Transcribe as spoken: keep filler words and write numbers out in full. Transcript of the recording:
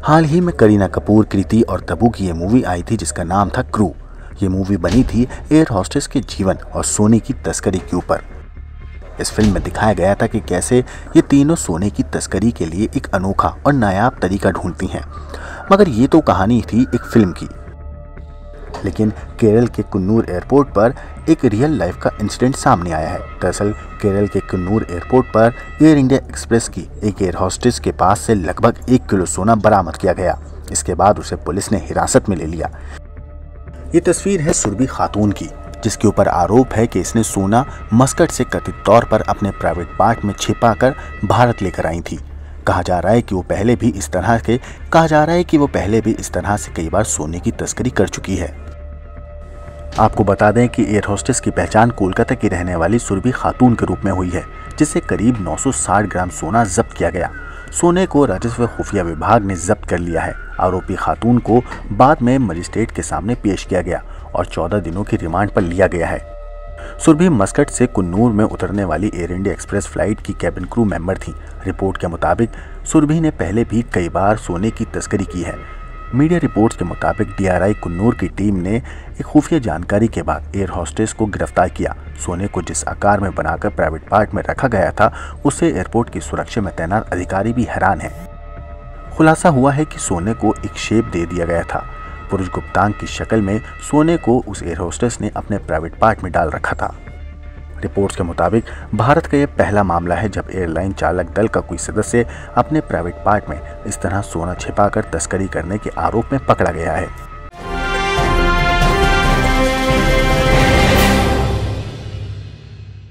हाल ही में करीना कपूर, कृति और तब्बू की ये मूवी आई थी जिसका नाम था क्रू। ये मूवी बनी थी एयर होस्टेस के जीवन और सोने की तस्करी के ऊपर। इस फिल्म में दिखाया गया था कि कैसे ये तीनों सोने की तस्करी के लिए एक अनोखा और नायाब तरीका ढूंढती हैं। मगर ये तो कहानी थी एक फिल्म की, लेकिन केरल के कन्नूर एयरपोर्ट पर एक रियल लाइफ का इंसिडेंट सामने आया है। दरअसल केरल के कन्नूर एयरपोर्ट पर एयर इंडिया एक्सप्रेस की एक एयर होस्टेस के पास से लगभग एक किलो सोना बरामद किया गया। इसके बाद उसे पुलिस ने हिरासत में ले लिया। ये तस्वीर है सुरभि खातून की, जिसके ऊपर आरोप है कि इसने सोना मस्कट से कथित तौर पर अपने प्राइवेट पार्ट में छिपाकर भारत लेकर आई थी। कहा जा रहा है कि वो पहले भी इस तरह के कहा जा रहा है कि वो पहले भी इस तरह से कई बार सोने की तस्करी कर चुकी है। आपको बता दें कि एयर होस्टेस की पहचान कोलकाता की रहने वाली सुरभि खातून के रूप में हुई है, जिससे करीब नौ सौ साठ ग्राम सोना जब्त किया गया। सोने को राजस्व खुफिया विभाग ने जब्त कर लिया है। आरोपी खातून को बाद में मजिस्ट्रेट के सामने पेश किया गया और चौदह दिनों की रिमांड पर लिया गया है। सुरभि मस्कट से कुन्नूर में उतरने वाली एयर इंडिया एक्सप्रेस फ्लाइट की कैबिन क्रू मेंबर थी। रिपोर्ट के मुताबिक सुरभि ने पहले भी कई बार सोने की तस्करी की है। मीडिया रिपोर्ट्स के मुताबिक डीआरआई कुन्नूर की टीम ने एक खुफिया जानकारी के बाद एयर होस्टेस को गिरफ्तार किया। सोने को जिस आकार में बनाकर प्राइवेट पार्ट में रखा गया था, उससे एयरपोर्ट की सुरक्षा में तैनात अधिकारी भी हैरान हैं। खुलासा हुआ है कि सोने को एक शेप दे दिया गया था। पुरुष गुप्तांग की शक्ल में सोने को उस एयर होस्टेस ने अपने प्राइवेट पार्ट में डाल रखा था। रिपोर्ट्स के मुताबिक भारत का यह पहला मामला है जब एयरलाइन चालक दल का कोई सदस्य अपने प्राइवेट पार्ट में इस तरह सोना छिपाकर तस्करी करने के आरोप में पकड़ा गया है।